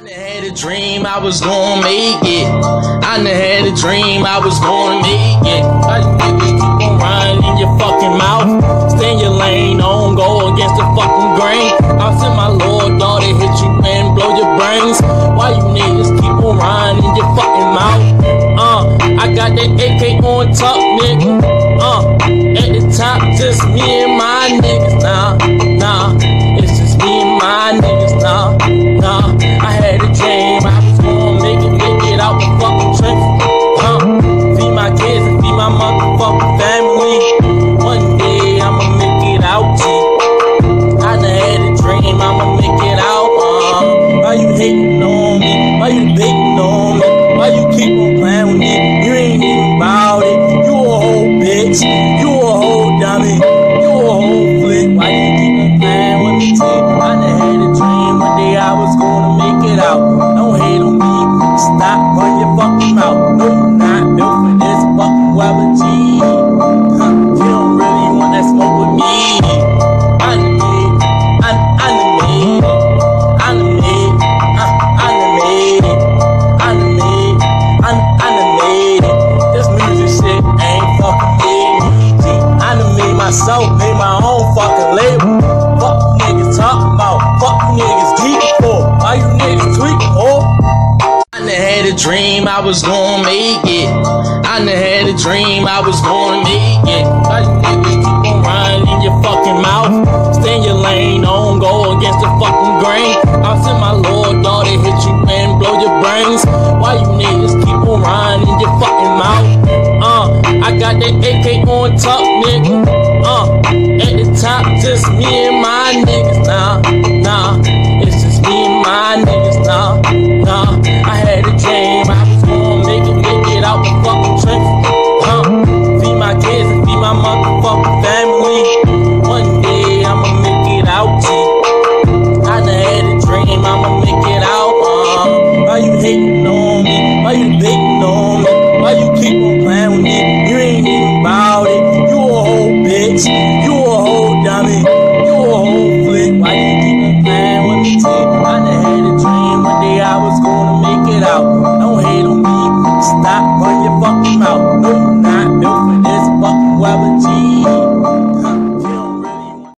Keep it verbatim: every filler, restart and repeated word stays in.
I had a dream I was gonna make it. I done had a dream I was gonna make it. Why you niggas keep on running in your fucking mouth? Stay in your lane, don't go against the fucking grain. I'll send my Lord, daughter, hit you and blow your brains. Why you niggas keep on running in your fucking mouth? Uh, I got that A K on top, nigga. Uh, at the top, just me and my niggas. Nah, nah, it's just me and my niggas. Nah, nah. I had a dream I was gonna make it, make it out the fucking trenches. Uh, feed my kids and feed my motherfucking family. One day I'ma make it out, G. I done had a dream I'ma make it out. Uh, why you hating on me? Why you baiting on me? Why you keep on playing with me? You ain't even about it. You a whole bitch. You a whole dummy. You a whole flick. Why you keep on playing with me, G? I done had a dream one day I was gonna make it out. Don't hate on me. Stop running your fucking mouth. No, you not built for this fucking weather, G. Huh, you don't really want that smoke with me. I done made it. I, I done made it. I done made it. I, I done made it. I done made it. I, I done made it. This music shit ain't fucking made me, G. I done made myself, made my own fucking label. Fuck you niggas talking about. Fuck you niggas geeking for. Why you niggas tweaking for? I done had a dream I was gonna make it. I done had a dream I was gonna make it. Why you niggas keep on running in your fucking mouth? Stay in your lane, don't go against the fucking grain. I'll send my Lord, daughter, hit you and blow your brains. Why you niggas keep on running in your fucking mouth? Uh, I got that A K on top, nigga. Uh, at the top, just me and